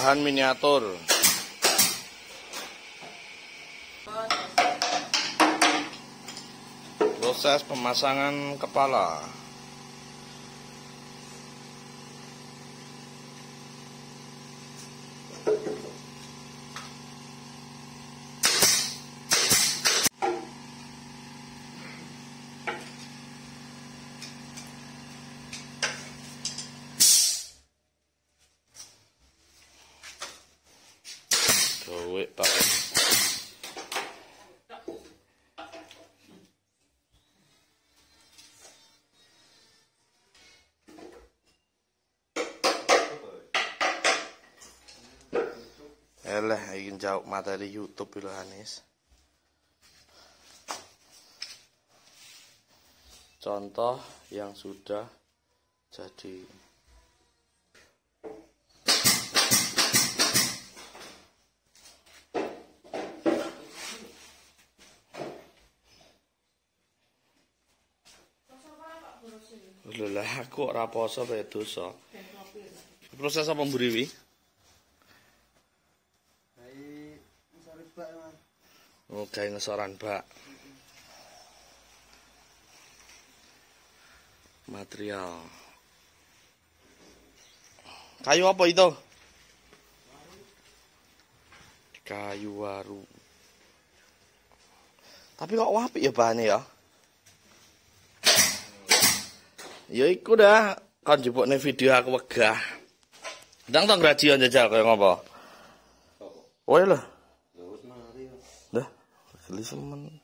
bahan miniatur. Proses pemasangan kepala. Duit Pak. Eleh ingin jauh materi YouTube itu Hanis. Contoh yang sudah jadi. Lha aku ora poso wae dosa. Proses apa mburi? Oh, gawe ngesoran bak. Material. Kayu apa itu? Kayu waru. Tapi kok apik ya bahannya ya? Ya iku dah, kan jebokne video aku wegah. Ndang tong grajian jajal kaya ngopo? Woe lho. Dah, geli semen.